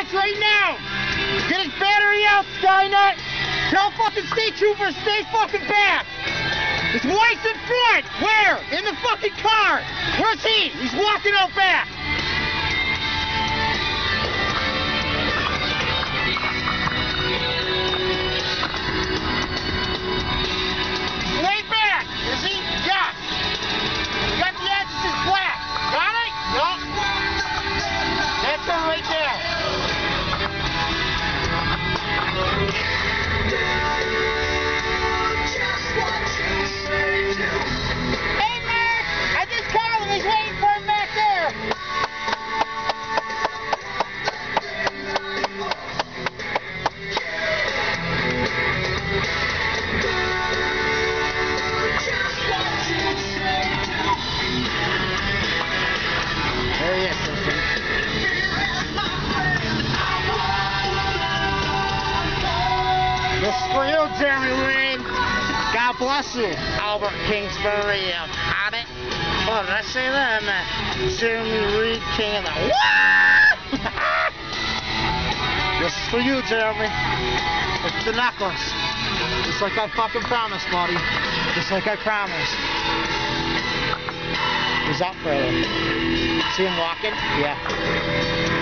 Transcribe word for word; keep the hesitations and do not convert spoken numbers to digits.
Skynet right now! Get his battery out, Skynet! Tell fucking state troopers stay fucking back! His wife's in front! Where? In the fucking car! Where's he? He's walking out back! Lay back! Is he? Yeah! You got the address black! Got it? Yup! That's him right there! Hey, Mark! I just called him. He's waiting for him back there. There he is. This is for you, Jeremy Reed. God bless you, Albert Kingsbury of Hobbit. What did I say that? I'm Jeremy Reed, king of the what? This is for you, Jeremy. It's the necklace. Just like I fucking promised, buddy. Just like I promised. He's up, brother. See him walking? Yeah.